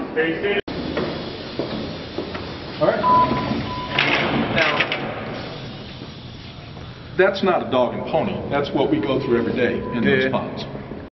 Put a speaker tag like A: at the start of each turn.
A: All right. Now, that's not a dog and pony. That's what we go through every day in those ponds.